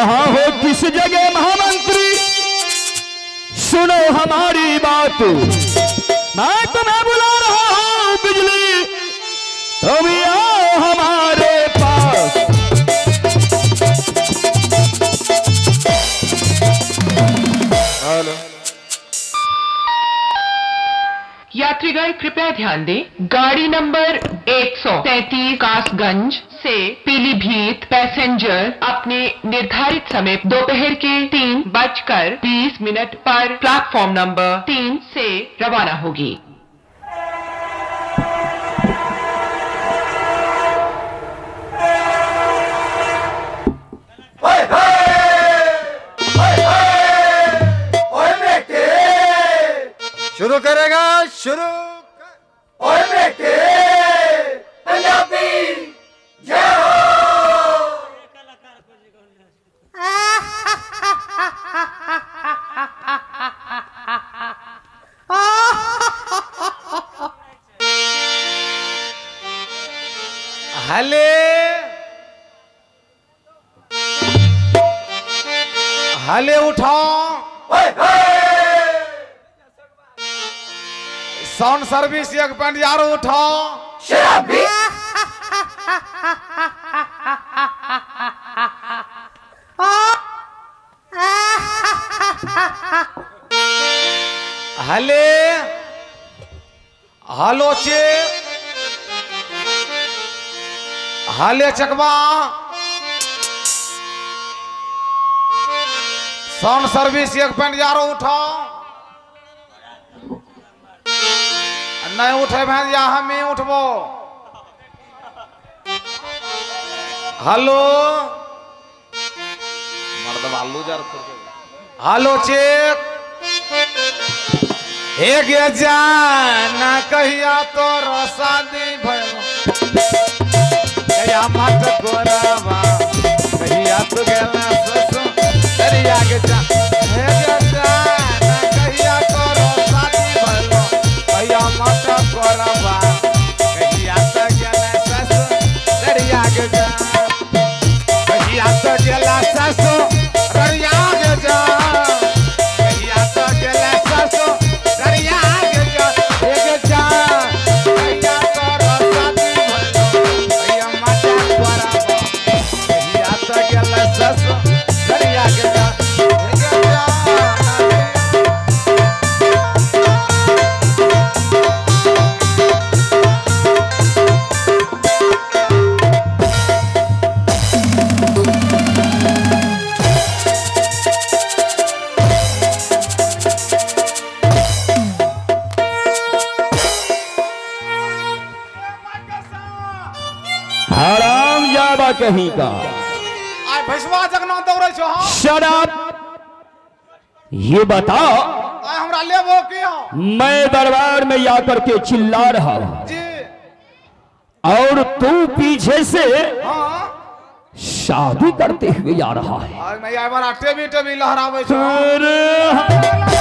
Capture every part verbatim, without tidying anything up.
कहाँ हो किस जगह महामंत्री, सुनो हमारी बात। मैं तुम्हें बुला रहा हूँ बिजली, तुम आओ हमारे पास। हेलो। यात्रीगण कृपया ध्यान दें, गाड़ी नंबर एक सौ तैतीस कासगंज से पीलीभीत पैसेंजर अपने निर्धारित समय दोपहर के तीन बजकर बीस मिनट पर प्लेटफॉर्म नंबर तीन से रवाना होगी। शुरू करेगा, शुरू ओए बेटे पंजाबी जय हो। हले हले उठाओ, साउंड सर्विस एक पैंट यारो उठाओ। शराबी हले हलो चे हले चकवा, साउंड सर्विस एक पैंट यारो उठाओ। नहीं उठे भैया हम ही उठबो। हेलो मर्द आलू जार हेलो चेक एक जाना कहिया तो शादी भइल कहिया मत गोरावा कहिया तो गेला ससुर दरिया के जा हे जाना कहिया तो शादी भइल कहिया मत गोरावा कहिया तो गेला ससुर दरिया के जा कहिया तो गेला ससुर दरिया के जा कहिया तो गेला ससुर दरिया के जा एक जा कहिया तो शादी भइल कहिया मत गोरावा कहिया तो गेला ससुर दरिया के जा एक जा हराम जाबा कहीं का। आय भैसवा जगना दौड़ै छो हां शराब ये बता, आय हमरा लेबो की हो मैं दरबार में आकर के चिल्ला रहा हूं जी और तू पीछे से हां शादी करते हुए आ रहा है। आय मैं आय बड़ा टेबी टेबी लहराबै छो। अरे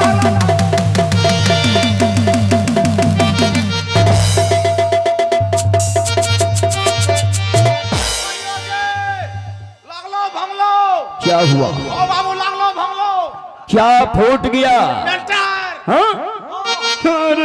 लागलो भंगलो क्या हुआ? ओ बाबू लागलो भंगलो क्या फूट गया? मेंटर हाँ? अरे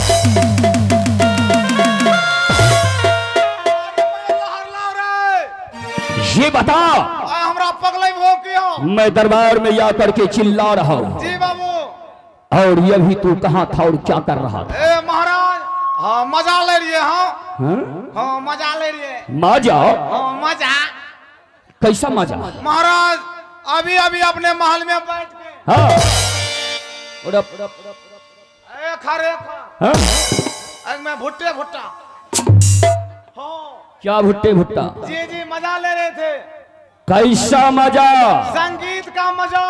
लहर लाव रे ये बता, आय हमरा पगलै हो की हो मैं दरबार में आकर के चिल्ला रहा हूँ जी बाबू और ये भी तू कहाँ था और क्या कर रहा था? ए महाराज हां मजा ले लिए हां हाँ? हां मजा ले लिए मजा? हां मजा कैसा मजा? महाराज अभी अभी अपने महल में बैठ के हाँ उड़प, उड़प, उड़प, उड़प। ए खरे खा हाँ? अग में भुट्टे भुट्टा हाँ क्या भुट्टे भुट्टा? जी जी मजा ले रहे थे। कैसा मजा? संगीत का मजा।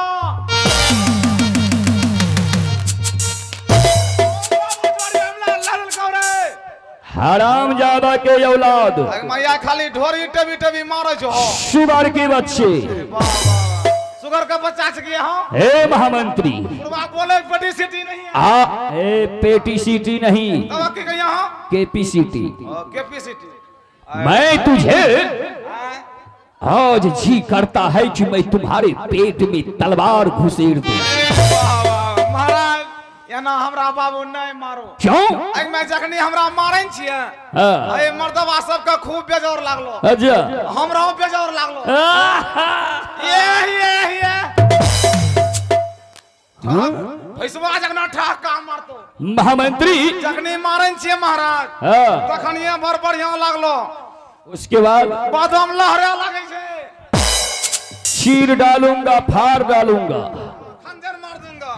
हराम जादा के औलाद, मैया खाली ढोरी टबी टबी मारो छो शुगर के बच्चे। शुगर का बच्चा से किया हाँ हे महामंत्री, बोले पेटी सीटी नहीं है आ ए पेटी सीटी नहीं, तब की कहिया हाँ केपी सीटी। कैपेसिटी। मैं तुझे आज जी करता है कि मैं तुम्हारे पेट में तलवार घुसेड़ दूं। महाराज या ना हमरा बाबू नहीं मारो। क्यों? आई मैं जखनी हमरा मारै छियै ए मर्दवा सबका खूब बेजोर लागलो। अच्छा हमरा बेजोर लागलो। ये ये ये हां भैसवा जखना ठाका मारतो महामंत्री जखनी मारै छियै महाराज हां तखनिए बड़ बढ़िया लागलो। उसके बाद बाद हम लहरे लगे छे चीर डालूंगा फाड़ डालूंगा खंजर मार दूंगा।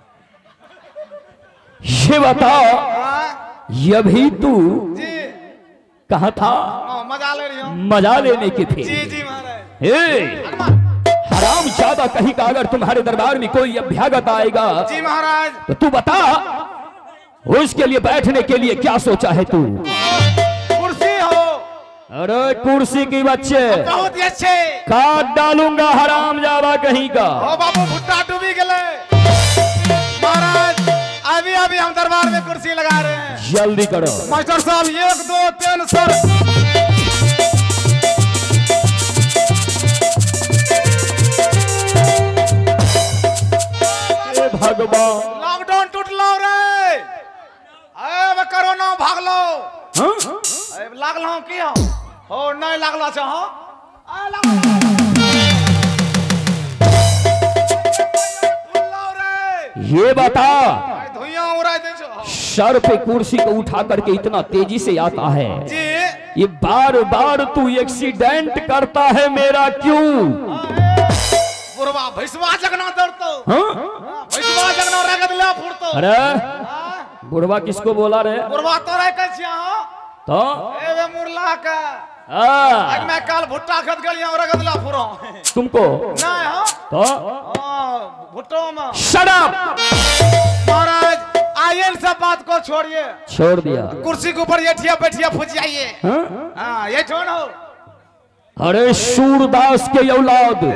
ये बताओ ये भी तू जी कहाँ था? मजा ले रही हूँ। मजा लेने की थी। जी जी महाराज। हराम ज्यादा कहीं का अगर तुम्हारे दरबार में कोई अभ्यागत आएगा जी महाराज तो तू बता उसके लिए बैठने के लिए क्या सोचा है तू? कुर्सी हो। अरे कुर्सी की बच्चे बहुत ही अच्छे काट डालूंगा हराम जावा कहीं का। ओ बाबू भुट्टा डूबी गले महाराज। अभी अभी हम दरबार में कुर्सी लगा रहे हैं। जल्दी करो मास्टर साहब एक दो तीन सर। भगवान लॉकडाउन टूट लो रे। अरे कोरोना भाग लो। हाँ? लागलो की हो हो नहीं लागलो छ हो आ लागलो ये बता धुइयां उड़ा दे छो। सर पे कुर्सी को उठा करके इतना तेजी से आता है जी ये बार बार तू एक्सीडेंट करता है मेरा क्यों? बुरवा भैसवा जगना दौड़तो। हाँ? भैसवा जगना रगत ले फुरतो। अरे बुढ़वा किसको बोला रे? बुरवा तो रह के छिया हो तो ए मुरला का आ, आज मैं कल भुट्टा खत गलिया रगत ला फुरो तुमको नहीं हो तो भुट्टो में शट अप। महाराज आइए सब बात को छोड़िए। छोड़ दिया कुर्सी के ऊपर बैठिए बैठिए फुज जाइए। हाँ? हाँ ये छोड़ो। अरे सूरदास के औलाद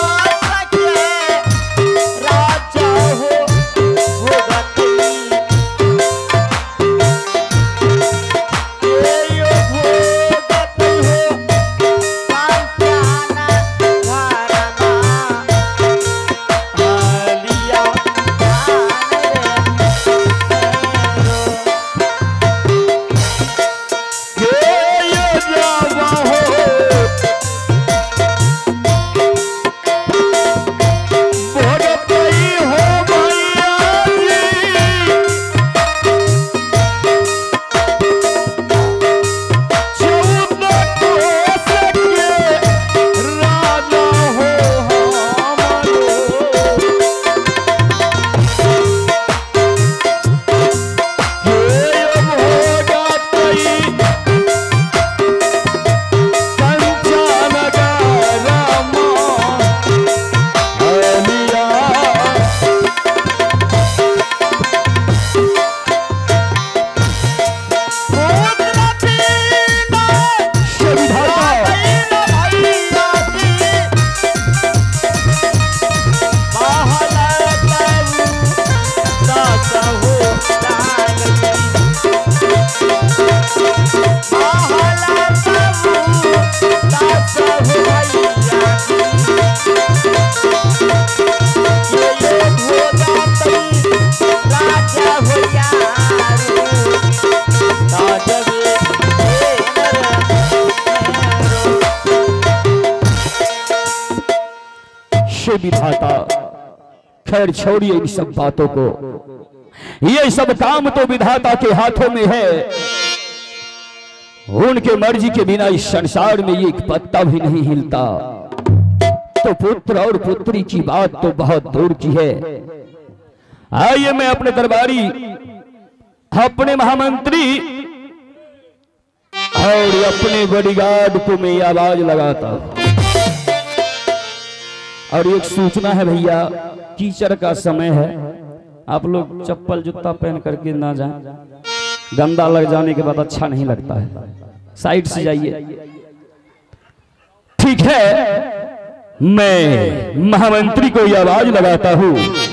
विधाता। खैर छोड़िए इन सब बातों को, ये सब काम तो विधाता के हाथों में है। उनके मर्जी के बिना इस संसार में एक पत्ता भी नहीं हिलता। तो पुत्र और पुत्री की बात तो बहुत दूर की है। आइए मैं अपने दरबारी, अपने महामंत्री और अपने बॉडीगार्ड को मैं आवाज लगाता हूं। और एक सूचना है भैया, कीचड़ का समय है, आप लोग चप्पल जूता पहन करके ना जाएं, गंदा लग जाने के बाद अच्छा नहीं लगता है, साइड से जाइए। ठीक है, मैं महामंत्री को ये आवाज लगाता हूं।